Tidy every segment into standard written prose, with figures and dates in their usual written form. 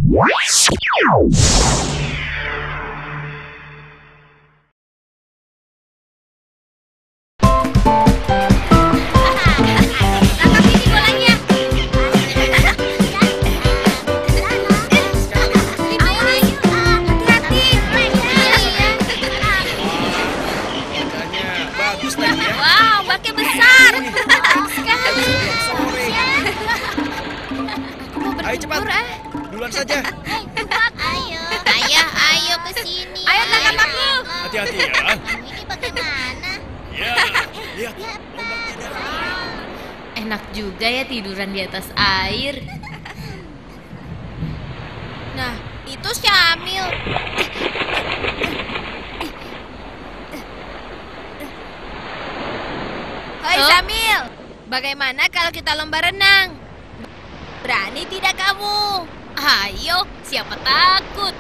Wow, baknya besar. Ayo cepat, duluan saja. Ayo. Ayo ke sini. Ayo tangkap aku. Hati-hati ya. Ini bagaimana? Ya, lihat. Ombaknya ada. Enak juga ya tiduran di atas air. Nah, itu Syamil. Hai Syamil, bagaimana kalau kita lomba renang? Berani tidak kamu? Ayo, siapa takut?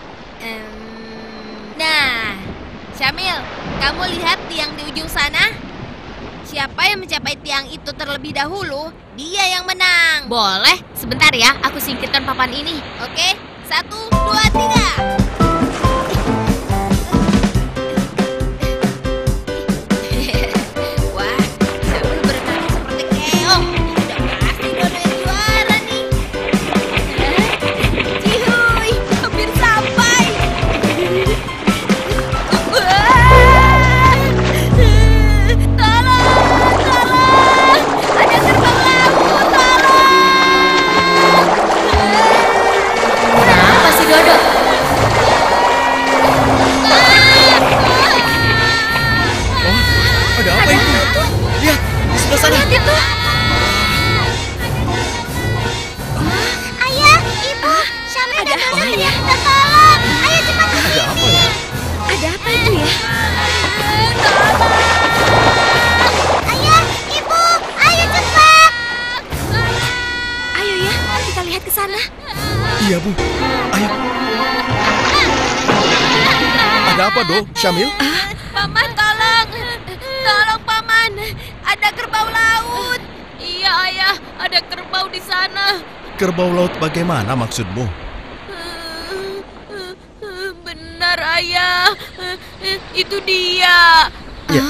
Nah, Syamil, kamu lihat tiang di ujung sana? Siapa yang mencapai tiang itu terlebih dahulu, dia yang menang. Boleh, sebentar ya, aku singkirkan papan ini. Oke, 1, 2, 3. Wah, Syamil berenang seperti keong. Udah pasti Dodo yang juara nih. Cihuy, hampir sampai. Tolong, ada gerbang laut, tolong. Kenapa sih Dodo? Ada apa itu? Lihat, di sebelah sana. Ayah, ibu, Syamil dan Dodo tidak minta tolong. Ayo cepat ke Ada apa ya? Ada apa itu ya? Ayah, ibu, ayo cepat. Ayo ya, kita lihat ke sana. Iya, Bu. Ayo. Ada apa, Do? Syamil? Paman, tolong. Tolong, Paman. Ada kerbau laut. Iya ayah, ada kerbau di sana. Kerbau laut bagaimana maksudmu? Benar ayah, itu dia. Ya.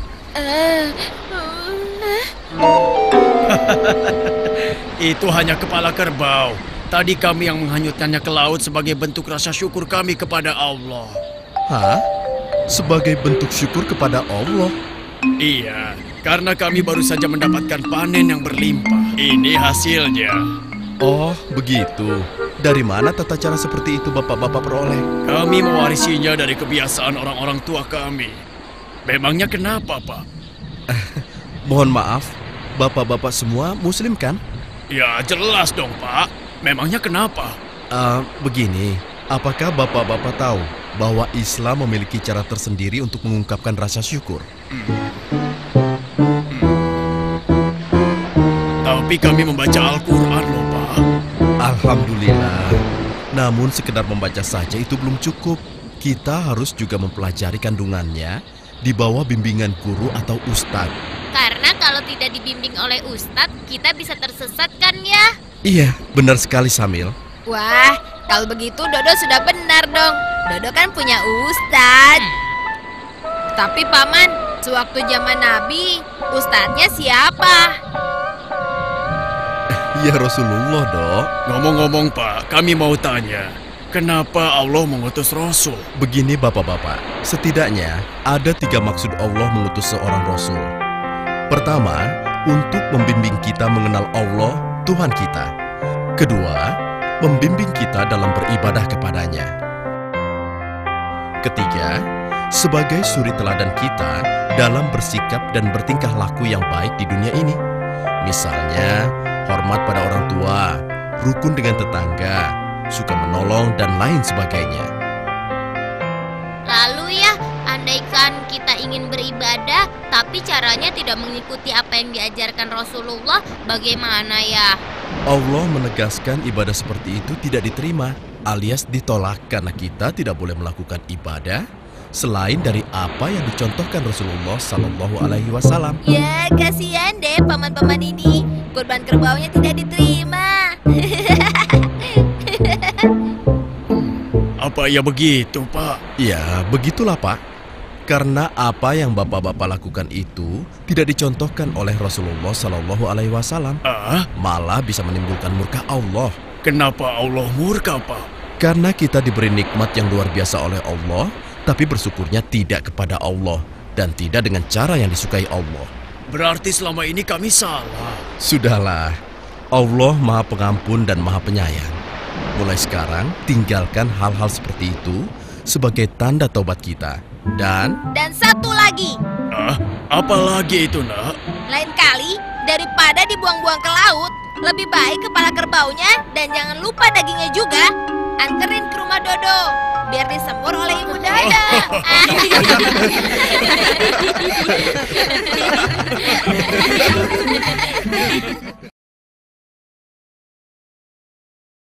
Itu hanya kepala kerbau. Tadi kami yang menghanyutkannya ke laut sebagai bentuk rasa syukur kami kepada Allah. Hah? Sebagai bentuk syukur kepada Allah? Iya, karena kami baru saja mendapatkan panen yang berlimpah. Ini hasilnya. Oh, begitu. Dari mana tata cara seperti itu bapak-bapak peroleh? Kami mewarisinya dari kebiasaan orang-orang tua kami. Memangnya kenapa, Pak? Mohon maaf, bapak-bapak semua muslim kan? Ya, jelas dong, Pak. Memangnya kenapa? Begini, apakah bapak-bapak tahu bahwa Islam memiliki cara tersendiri untuk mengungkapkan rasa syukur? Tapi kami membaca Al-Quran loh, Pak. Alhamdulillah. Namun sekedar membaca saja itu belum cukup. Kita harus juga mempelajari kandungannya di bawah bimbingan guru atau ustadz. Karena kalau tidak dibimbing oleh ustadz, kita bisa tersesat kan ya? Iya, benar sekali Syamil. Wah, kalau begitu Dodo sudah benar dong. Dodo kan punya ustadz. Tapi Paman, sewaktu zaman Nabi, ustadznya siapa? Ya Rasulullah, Dok. Ngomong-ngomong, Pak, kami mau tanya, kenapa Allah mengutus Rasul? Begini, Bapak-bapak, setidaknya ada 3 maksud Allah mengutus seorang Rasul. Pertama, untuk membimbing kita mengenal Allah, Tuhan kita. Kedua, membimbing kita dalam beribadah kepadanya. Ketiga, sebagai suri teladan kita dalam bersikap dan bertingkah laku yang baik di dunia ini. Misalnya, hormat pada orang tua, rukun dengan tetangga, suka menolong, dan lain sebagainya. Lalu ya, andaikan kita ingin beribadah, tapi caranya tidak mengikuti apa yang diajarkan Rasulullah, bagaimana ya? Allah menegaskan ibadah seperti itu tidak diterima, alias ditolak karena kita tidak boleh melakukan ibadah selain dari apa yang dicontohkan Rasulullah Sallallahu Alaihi Wasallam. Ya, kasihan deh paman-paman ini. Kurban kerbaunya tidak diterima. Kenapa ya begitu, Pak? Ya, begitulah Pak. Karena apa yang bapak-bapak lakukan itu tidak dicontohkan oleh Rasulullah Shallallahu Alaihi Wasallam, malah bisa menimbulkan murka Allah. Kenapa Allah murka, Pak? Karena kita diberi nikmat yang luar biasa oleh Allah, tapi bersyukurnya tidak kepada Allah dan tidak dengan cara yang disukai Allah. Berarti selama ini kami salah. Sudahlah, Allah Maha Pengampun dan Maha Penyayang. Mulai sekarang, tinggalkan hal-hal seperti itu sebagai tanda taubat kita. Dan satu lagi, Apa lagi itu, Nak? lain kali daripada dibuang-buang ke laut, lebih baik kepala kerbaunya dan jangan lupa dagingnya juga. Anterin ke rumah Dodo, biar disembur oleh Ibu Dodo.